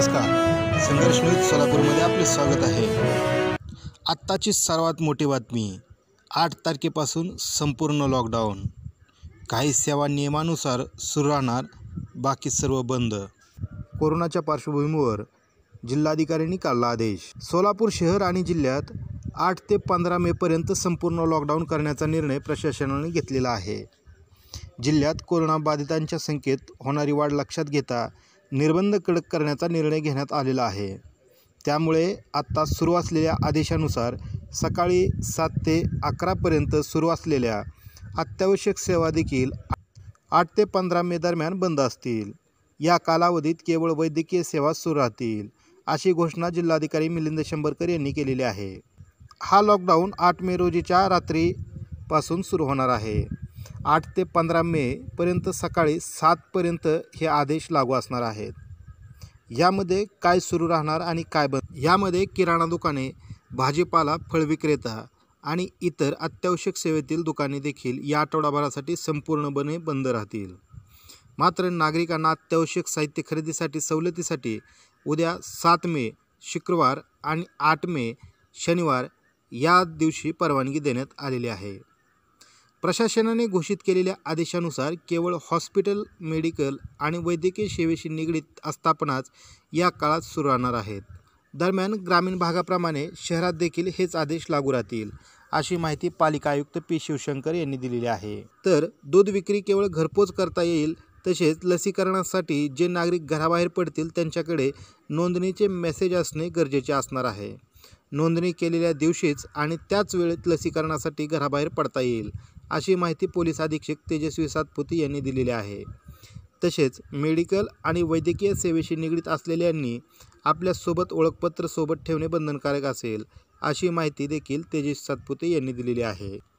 नमस्कार, संघर्ष न्यूज सोलापूरमध्ये आपले स्वागत आहे। आत्ताची सर्वात मोठी बातमी, 8 तारखेपासून संपूर्ण लॉकडाऊन। काही सेवा नियमानुसार सुरू राहणार, बाकी सर्व बंद। कोरोनाच्या पार्श्वभूमीवर जिल्हाधिकाऱ्यांनी काढला आदेश। सोलापूर शहर आणि जिल्ह्यात 8 ते 15 मे पर्यंत संपूर्ण लॉकडाऊन करण्याचा निर्णय प्रशासनाने घेतलेला आहे। जिल्ह्यात कोरोना बाधितांच्या संख्येत होणारी वाढ लक्षात घेता निर्बंध कडक करण्याचा निर्णय घेण्यात आलेला आहे। त्यामुळे आता सुरू असलेल्या आदेशानुसार सकाळी 7 ते 11 पर्यंत सुरू असलेल्या अत्यावश्यक सेवा देखील 8 ते 15 मे दरम्यान बंद असतील। या कालावधीत केवळ वैद्यकीय सेवा सुरू राहतील, अशी घोषणा जिल्हाधिकारी मिलिंद शंभरकर यांनी केलेली आहे। हा लॉकडाऊन 8 मे रोजीच्या रात्रीपासून सुरू होणार आहे। 8 ते 15 मे पर्यंत सकाळी 7 पर्यंत हे आदेश लागू असणार आहेत। यामध्ये काय सुरू राहणार आणि काय बंद? यामध्ये किराणा दुकाने, भाजीपाला, फळ विक्रेता आणि इतर अत्यावश्यक सेवेतील दुकाने देखील या आठवडाभरासाठी संपूर्णपणे बंद राहतील। मात्र नागरिकांना अत्यावश्यक साहित्य खरेदीसाठी सवलतीसाठी उद्या 7 मे शुक्रवार आणि 8 मे शनिवार या दिवशी परवानगी देण्यात आलेली आहे। प्रशासनाने घोषित केलेल्या आदेशानुसार केवळ हॉस्पिटल, मेडिकल आणि वैद्यकीय सेवेशी निगडीत आस्थापनाच या काळात सुरू राहणार आहेत। दरम्यान ग्रामीण भागाप्रमाणे शहरात देखील हेच आदेश लागू राहतील, अशी माहिती पालिका आयुक्त पी. शिवशंकर यांनी दिलेली आहे। तर दूध विक्री केवळ घरपोच करता येईल, तसेच लसीकरणासाठी जे नागरिक घराबाहेर पडतील त्यांच्याकडे नोंदणीचे मेसेज असणे गरजेचे असणार आहे। नोंदणी केलेल्या दिवशीच आणि त्याच वेळेत लसीकरणासाठी घराबाहेर पडता येईल, अशी माहिती पोलीस अधीक्षक तेजस्वी सातपुते यांनी दिलेली आहे। तसेच मेडिकल आणि वैद्यकीय सेवेशी निगडीत असलेल्यांनी आपल्या सोबत ओळखपत्र सोबत ठेवणे बंधनकारक असेल, अशी माहिती देखील तेजस्वी सातपुते यांनी दिलेली आहे।